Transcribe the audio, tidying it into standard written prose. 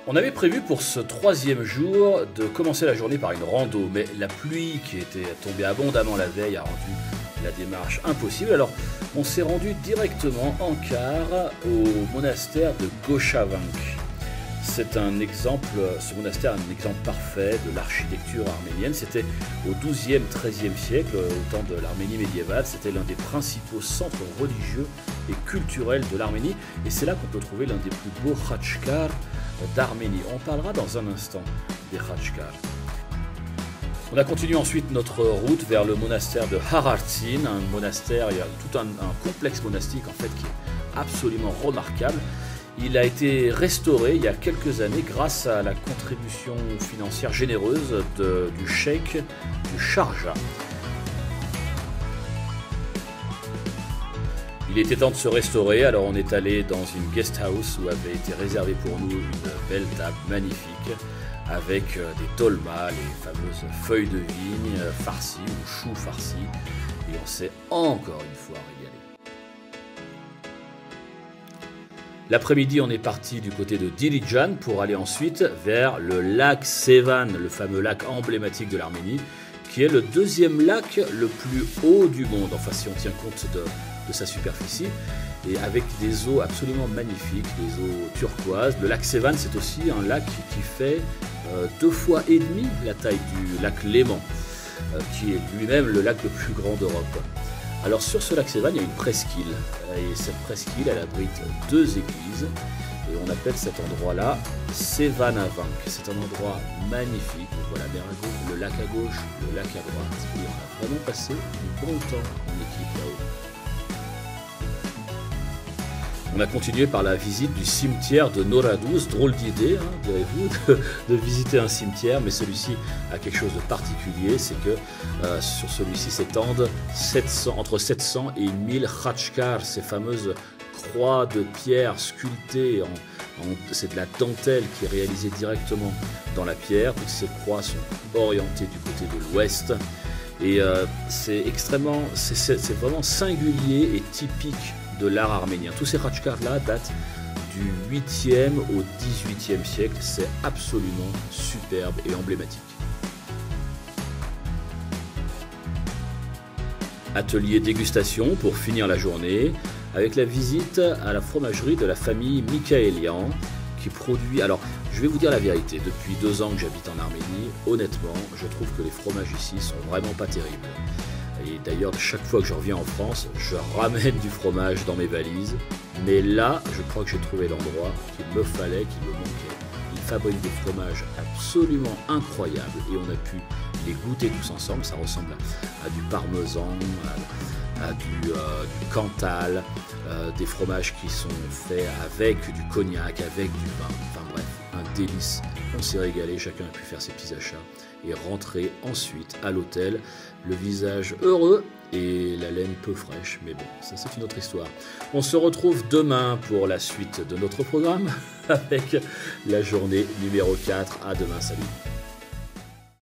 On avait prévu pour ce troisième jour de commencer la journée par une rando, mais la pluie qui était tombée abondamment la veille a rendu la démarche impossible. Alors on s'est rendu directement en car au monastère de Goshavank. C'est un exemple, ce monastère est un exemple parfait de l'architecture arménienne. C'était au XIIe, XIIIe siècle, au temps de l'Arménie médiévale. C'était l'un des principaux centres religieux et culturels de l'Arménie. Et c'est là qu'on peut trouver l'un des plus beaux khatchkars d'Arménie. On parlera dans un instant des khatchkars. On a continué ensuite notre route vers le monastère de Harartsin, un monastère, il y a tout un complexe monastique en fait qui est absolument remarquable. Il a été restauré il y a quelques années grâce à la contribution financière généreuse du cheikh du Sharjah. Il était temps de se restaurer, alors on est allé dans une guest house où avait été réservée pour nous une belle table magnifique avec des tolmas, les fameuses feuilles de vigne farcies ou choux farcis, et on s'est encore une fois régalé. L'après-midi, on est parti du côté de Dilijan pour aller ensuite vers le lac Sevan, le fameux lac emblématique de l'Arménie, qui est le deuxième lac le plus haut du monde, enfin si on tient compte de sa superficie, et avec des eaux absolument magnifiques, des eaux turquoises. Le lac Sevan, c'est aussi un lac qui fait 2,5 fois la taille du lac Léman, qui est lui-même le lac le plus grand d'Europe. Alors sur ce lac Sevan, il y a une presqu'île, et cette presqu'île, elle abrite 2 églises, et on appelle cet endroit-là Sevanavank. C'est un endroit magnifique. On voit la mer à gauche, le lac à gauche, le lac à droite, et on a vraiment passé du bon temps en équipe là-haut. On a continué par la visite du cimetière de Noradouz. Drôle d'idée, hein, direz-vous, de visiter un cimetière, mais celui-ci a quelque chose de particulier, c'est que sur celui-ci s'étendent entre 700 et 1000 khatchkars, ces fameuses croix de pierre sculptées, c'est de la dentelle qui est réalisée directement dans la pierre. Toutes ces croix sont orientées du côté de l'ouest, et c'est vraiment singulier et typique de l'art arménien. Tous ces khatchkars-là datent du 8e au 18e siècle. C'est absolument superbe et emblématique. Atelier dégustation pour finir la journée, avec la visite à la fromagerie de la famille Mikaelian, qui produit... Alors, je vais vous dire la vérité, depuis 2 ans que j'habite en Arménie, honnêtement, je trouve que les fromages ici sont vraiment pas terribles. Et d'ailleurs, chaque fois que je reviens en France, je ramène du fromage dans mes valises. Mais là, je crois que j'ai trouvé l'endroit qu'il me fallait, qu'il me manquait. Ils fabriquent des fromages absolument incroyables et on a pu les goûter tous ensemble. Ça ressemble à du parmesan, à du Cantal, des fromages qui sont faits avec du cognac, avec du vin. Enfin bref, un délice. On s'est régalé, chacun a pu faire ses petits achats et rentrer ensuite à l'hôtel, le visage heureux et la laine peu fraîche, mais bon, ça c'est une autre histoire. On se retrouve demain pour la suite de notre programme avec la journée numéro 4. À demain, salut.